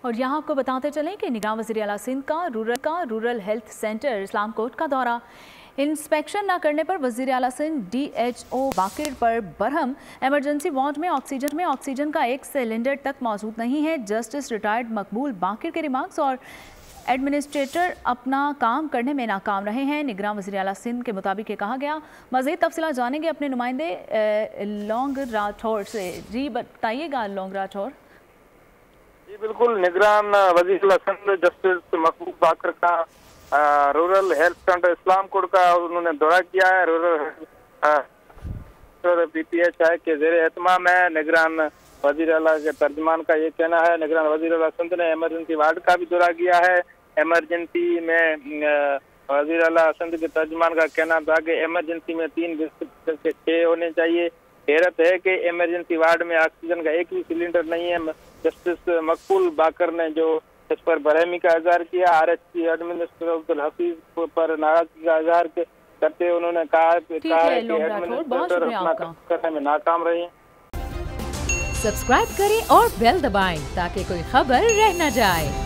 और यहाँ आपको बताते चलें कि निगरान वज़ीर आला सिंध का रूरल हेल्थ सेंटर इस्लामकोट का दौरा। इंस्पेक्शन न करने पर वज़ीर आला सिंध DHO बाकिर पर बरहम। इमरजेंसी वार्ड में ऑक्सीजन का एक सिलेंडर तक मौजूद नहीं है। जस्टिस रिटायर्ड मकबूल बाकिर के रिमार्क्स और एडमिनिस्ट्रेटर अपना काम करने में नाकाम रहे हैं। निगरान वज़ीर आला सिंध के मुताबिक ये कहा गया। मज़ीद तफसीलात जानेंगे अपने नुमाइंदे लौंग राठौर से। जी बताइएगा लौंग राठौर। जी बिल्कुल, निगरान वज़ीर आला सिंध जस्टिस मकबूल बाकर का रूरल हेल्थ सेंटर इस्लामकोट का उन्होंने दौरा किया है। रूरल PPHI के ज़ेरे एहतमाम है। निगरान वज़ीर आला के तर्जुमान का ये कहना है। निगरान वज़ीर आला सिंध ने इमरजेंसी वार्ड का भी दौरा किया है। इमरजेंसी में वज़ीर आला सिंध के तर्जुमान का कहना था कि इमरजेंसी में 3 बिस्तर के 6 होने चाहिए। हैरत है कि इमरजेंसी वार्ड में ऑक्सीजन का एक भी सिलेंडर नहीं है। जस्टिस मकबूल बाकर ने जो इस पर बरहमी का इजहार किया। RHC एडमिनिस्ट्रेटर अब्दुल हफीज पर नाराजगी का इजहार करते उन्होंने कहा है कि एडमिनिस्ट्रेटर अपना काम करने में नाकाम रहे। सब्सक्राइब करें और बेल दबाएं ताकि कोई खबर रह न जाए।